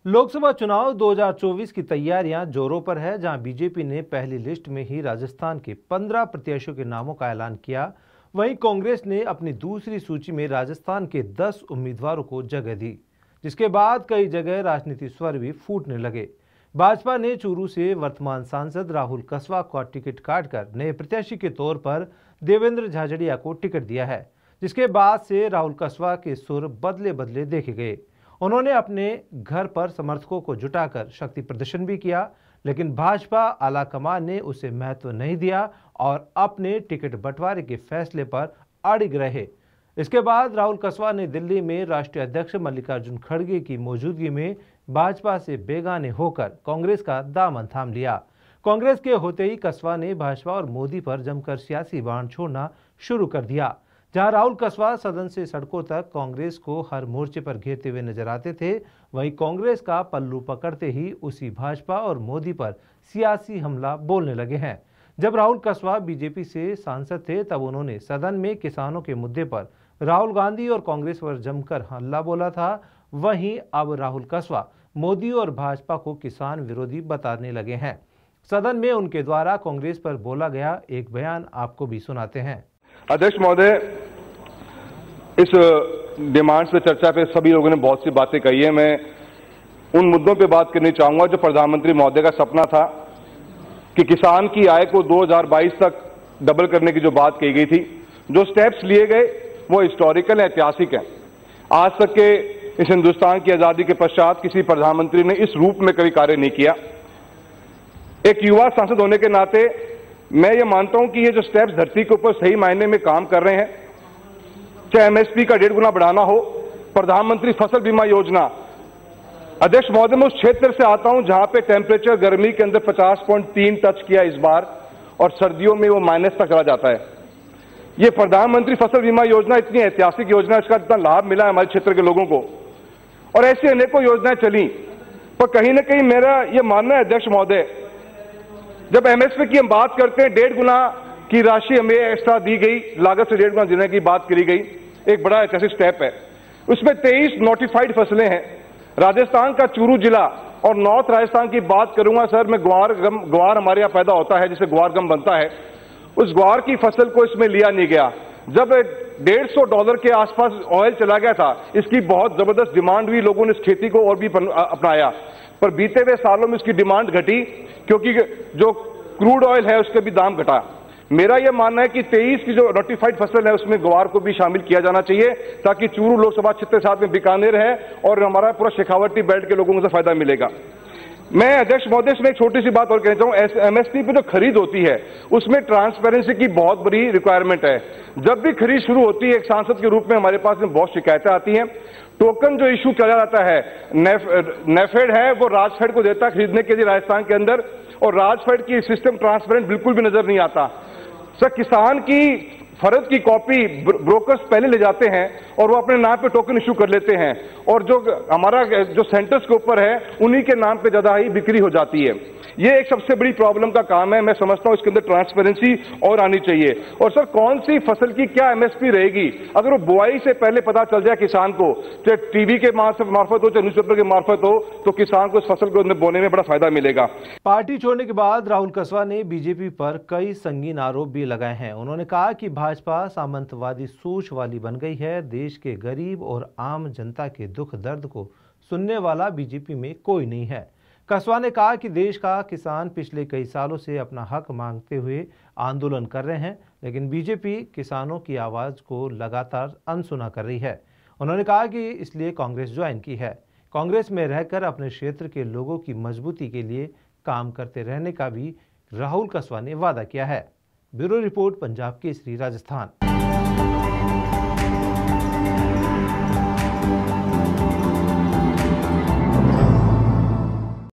लोकसभा चुनाव 2024 की तैयारियां जोरों पर है, जहां बीजेपी ने पहली लिस्ट में ही राजस्थान के 15 प्रत्याशियों के नामों का ऐलान किया। वहीं कांग्रेस ने अपनी दूसरी सूची में राजस्थान के 10 उम्मीदवारों को जगह दी, जिसके बाद कई जगह राजनीतिक स्वर भी फूटने लगे। भाजपा ने चूरू से वर्तमान सांसद राहुल कसवा का टिकट काटकर नए प्रत्याशी के तौर पर देवेंद्र झाझड़िया को टिकट दिया है, जिसके बाद से राहुल कसवा के सुर बदले बदले देखे गए। उन्होंने अपने घर पर समर्थकों को जुटाकर शक्ति प्रदर्शन भी किया, लेकिन भाजपा आलाकमान ने उसे महत्व नहीं दिया और अपने टिकट बंटवारे के फैसले पर अड़िग रहे। इसके बाद राहुल कसवा ने दिल्ली में राष्ट्रीय अध्यक्ष मल्लिकार्जुन खड़गे की मौजूदगी में भाजपा से बेगाने होकर कांग्रेस का दामन थाम लिया। कांग्रेस के होते ही कसवा ने भाजपा और मोदी पर जमकर सियासी बाण छोड़ना शुरू कर दिया। जहां राहुल कसवा सदन से सड़कों तक कांग्रेस को हर मोर्चे पर घेरते हुए नजर आते थे, वहीं कांग्रेस का पल्लू पकड़ते ही उसी भाजपा और मोदी पर सियासी हमला बोलने लगे हैं। जब राहुल कसवा बीजेपी से सांसद थे, तब उन्होंने सदन में किसानों के मुद्दे पर राहुल गांधी और कांग्रेस पर जमकर हल्ला बोला था। वहीं अब राहुल कसवा मोदी और भाजपा को किसान विरोधी बताने लगे हैं। सदन में उनके द्वारा कांग्रेस पर बोला गया एक बयान आपको भी सुनाते हैं। अध्यक्ष महोदय, इस डिमांड्स पे चर्चा पे सभी लोगों ने बहुत सी बातें कही है। मैं उन मुद्दों पे बात करनी चाहूंगा जो प्रधानमंत्री महोदय का सपना था कि किसान की आय को 2022 तक डबल करने की जो बात कही गई थी, जो स्टेप्स लिए गए वो हिस्टोरिकल ऐतिहासिक हैं। आज तक के इस हिंदुस्तान की आजादी के पश्चात किसी प्रधानमंत्री ने इस रूप में कभी कार्य नहीं किया। एक युवा सांसद होने के नाते मैं ये मानता हूं कि ये जो स्टेप्स धरती के ऊपर सही मायने में काम कर रहे हैं, चाहे एमएसपी का 1.5 गुना बढ़ाना हो, प्रधानमंत्री फसल बीमा योजना। अध्यक्ष महोदय, मैं उस क्षेत्र से आता हूं जहां पे टेम्परेचर गर्मी के अंदर 50.3 टच किया इस बार, और सर्दियों में वो माइनस तक चला जाता है। ये प्रधानमंत्री फसल बीमा योजना इतनी ऐतिहासिक योजना, इसका इतना लाभ मिला है हमारे क्षेत्र के लोगों को, और ऐसी अनेकों योजनाएं चली। पर कहीं ना कहीं मेरा यह मानना है अध्यक्ष महोदय, जब एमएसपी की हम बात करते हैं, 1.5 गुना की राशि हमें एक्स्ट्रा दी गई, लागत से 1.5 गुना देने की बात करी गई, एक बड़ा ऐतिहासिक स्टेप है। उसमें 23 नोटिफाइड फसलें हैं। राजस्थान का चूरू जिला और नॉर्थ राजस्थान की बात करूंगा सर, मैं ग्वार हमारे यहाँ पैदा होता है, जिसे ग्वार गम बनता है, उस ग्वार की फसल को इसमें लिया नहीं गया। जब $150 के आसपास ऑयल चला गया था, इसकी बहुत जबरदस्त डिमांड हुई, लोगों ने इस खेती को और भी अपनाया, पर बीते हुए सालों में इसकी डिमांड घटी क्योंकि जो क्रूड ऑयल है उसका भी दाम घटा। मेरा यह मानना है कि 23 की जो नोटिफाइड फसल है उसमें ग्वार को भी शामिल किया जाना चाहिए, ताकि चूरू लोकसभा क्षेत्र के साथ में बीकानेर है और हमारा पूरा शेखावटी बेल्ट के लोगों को फायदा मिलेगा। मैं अध्यक्ष महोदय इसमें एक छोटी सी बात और कहना चाहूं, एमएसपी पे जो खरीद होती है उसमें ट्रांसपेरेंसी की बहुत बड़ी रिक्वायरमेंट है। जब भी खरीद शुरू होती है, एक सांसद के रूप में हमारे पास में बहुत शिकायतें आती हैं। टोकन जो इशू किया जाता है, नेफेड है वो राजफेड को देता है खरीदने के लिए राजस्थान के अंदर, और राजफेड की सिस्टम ट्रांसपेरेंट बिल्कुल भी नजर नहीं आता। सर, किसान की फर्ज की कॉपी ब्रोकर्स पहले ले जाते हैं और वो अपने नाम पे टोकन इशू कर लेते हैं, और जो हमारा जो सेंटर्स के ऊपर है उन्हीं के नाम पे ज्यादा ही बिक्री हो जाती है। ये एक सबसे बड़ी प्रॉब्लम का काम है। मैं समझता हूं इसके अंदर ट्रांसपेरेंसी और आनी चाहिए। और सर, कौन सी फसल की क्या एमएसपी रहेगी, अगर वो बुआई से पहले पता चल जाए किसान को, चाहे टीवी के मार्फत हो चाहे न्यूज़पेपर के मार्फत हो, तो किसान को इस फसल को बोने में बड़ा फायदा मिलेगा। पार्टी छोड़ने के बाद राहुल कसवा ने बीजेपी पर कई संगीन आरोप भी लगाए हैं। उन्होंने कहा कि भाजपा सामंतवादी सोच वाली बन गई है। देश के गरीब और आम जनता के दुख दर्द को सुनने वाला बीजेपी में कोई नहीं है। कसवा ने कहा कि देश का किसान पिछले कई सालों से अपना हक मांगते हुए आंदोलन कर रहे हैं, लेकिन बीजेपी किसानों की आवाज़ को लगातार अनसुना कर रही है। उन्होंने कहा कि इसलिए कांग्रेस ज्वाइन की है। कांग्रेस में रहकर अपने क्षेत्र के लोगों की मजबूती के लिए काम करते रहने का भी राहुल कसवा ने वादा किया है। Bureau report, Punjab Kesari, Rajasthan.